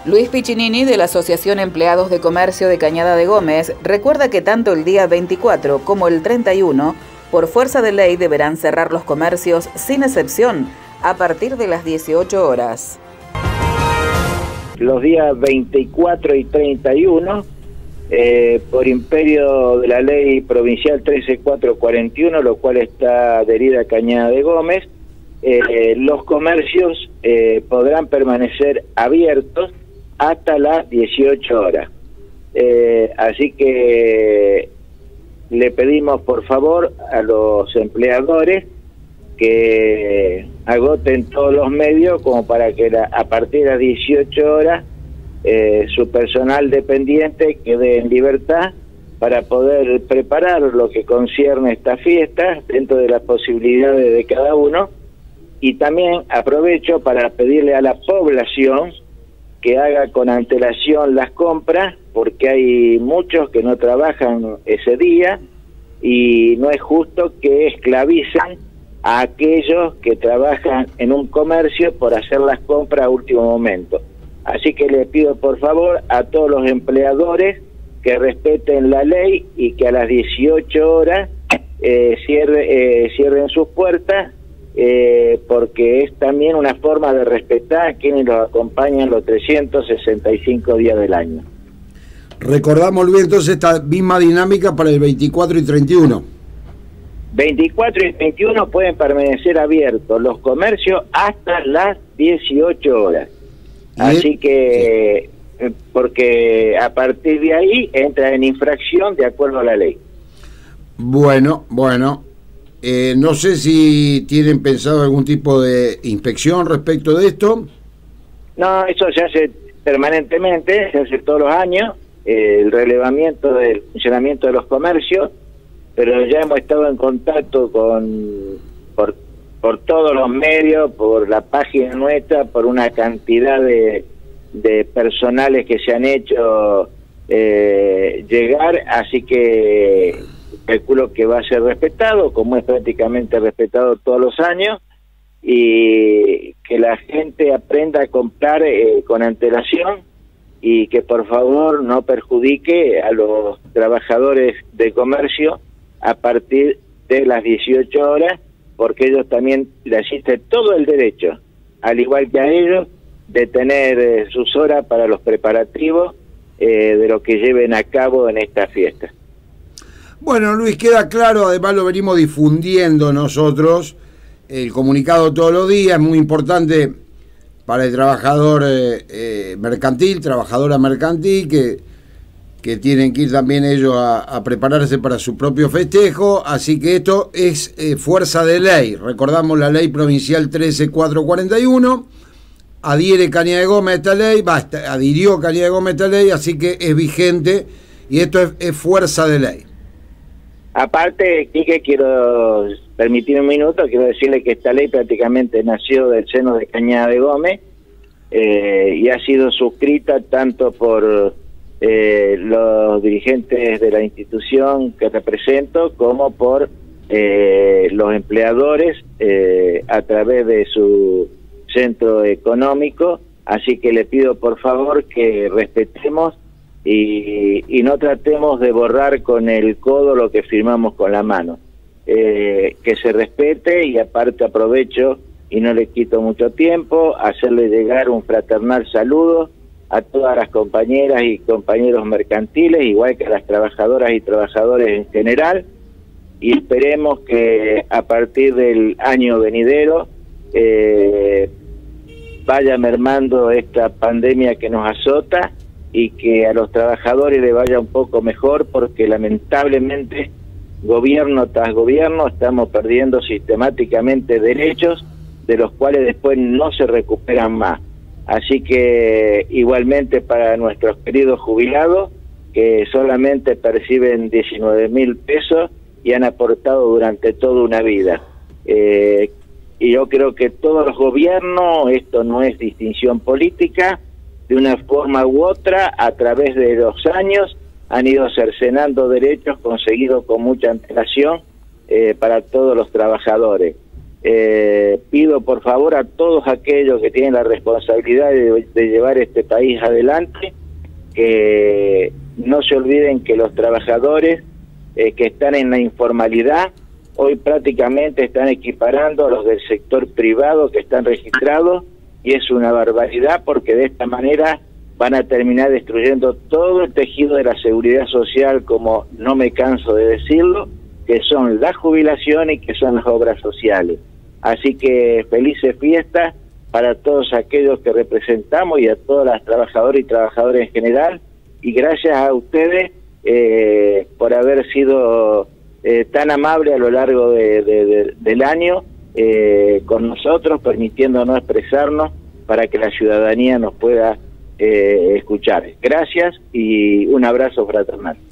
Luis Piccinini, de la Asociación Empleados de Comercio de Cañada de Gómez, recuerda que tanto el día 24 como el 31, por fuerza de ley, deberán cerrar los comercios sin excepción a partir de las 18 horas. Los días 24 y 31, por imperio de la ley provincial 13441, lo cual está adherida a Cañada de Gómez, los comercios podrán permanecer abiertos hasta las 18 horas. Así que le pedimos por favor a los empleadores que agoten todos los medios como para que a partir de las 18 horas su personal dependiente quede en libertad para poder preparar lo que concierne esta fiesta dentro de las posibilidades de cada uno. Y también aprovecho para pedirle a la población que haga con antelación las compras, porque hay muchos que no trabajan ese día y no es justo que esclavicen a aquellos que trabajan en un comercio por hacer las compras a último momento. Así que les pido por favor a todos los empleadores que respeten la ley y que a las 18 horas cierren sus puertas, porque es también una forma de respetar a quienes los acompañan los 365 días del año. Recordamos, Luis, entonces esta misma dinámica para el 24 y 31. 24 y 21 pueden permanecer abiertos los comercios hasta las 18 horas. Así que, porque a partir de ahí entra en infracción de acuerdo a la ley. Bueno. No sé si tienen pensado algún tipo de inspección respecto de esto. No, eso se hace permanentemente, se hace todos los años, el relevamiento del funcionamiento de los comercios, pero ya hemos estado en contacto por todos los medios, por la página nuestra, por una cantidad de personales que se han hecho llegar, así que calculo que va a ser respetado, como es prácticamente respetado todos los años, y que la gente aprenda a comprar con antelación y que por favor no perjudique a los trabajadores de comercio a partir de las 18 horas, porque ellos también le asiste todo el derecho, al igual que a ellos, de tener sus horas para los preparativos de lo que lleven a cabo en esta fiesta. Bueno, Luis, queda claro, además lo venimos difundiendo nosotros, el comunicado todos los días, es muy importante para el trabajador mercantil, trabajadora mercantil, que tienen que ir también ellos a prepararse para su propio festejo, así que esto es fuerza de ley. Recordamos la ley provincial 13441, adhiere Cañada de Gómez a esta ley, adhirió Cañada de Gómez a esta ley, así que es vigente y esto es fuerza de ley. Aparte, Quique, quiero permitir un minuto, quiero decirle que esta ley prácticamente nació del seno de Cañada de Gómez y ha sido suscrita tanto por los dirigentes de la institución que represento como por los empleadores a través de su centro económico, así que le pido por favor que respetemos y no tratemos de borrar con el codo lo que firmamos con la mano, que se respete. Y aparte aprovecho y no le quito mucho tiempo hacerle llegar un fraternal saludo a todas las compañeras y compañeros mercantiles, igual que a las trabajadoras y trabajadores en general, y esperemos que a partir del año venidero vaya mermando esta pandemia que nos azota y que a los trabajadores le vaya un poco mejor, porque lamentablemente gobierno tras gobierno estamos perdiendo sistemáticamente derechos de los cuales después no se recuperan más. Así que igualmente para nuestros queridos jubilados que solamente perciben 19.000 pesos y han aportado durante toda una vida. Y yo creo que todos los gobiernos, esto no es distinción política, de una forma u otra, a través de los años, han ido cercenando derechos conseguidos con mucha antelación para todos los trabajadores. pido por favor a todos aquellos que tienen la responsabilidad de llevar este país adelante, que no se olviden que los trabajadores que están en la informalidad hoy prácticamente están equiparando a los del sector privado que están registrados, y es una barbaridad porque de esta manera van a terminar destruyendo todo el tejido de la seguridad social, como no me canso de decirlo, que son las jubilaciones y que son las obras sociales. Así que felices fiestas para todos aquellos que representamos y a todas las trabajadoras y trabajadores en general, y gracias a ustedes por haber sido tan amable a lo largo del año con nosotros, permitiéndonos expresarnos para que la ciudadanía nos pueda escuchar. Gracias y un abrazo fraternal.